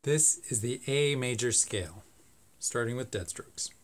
This is the A major scale, starting with dead strokes.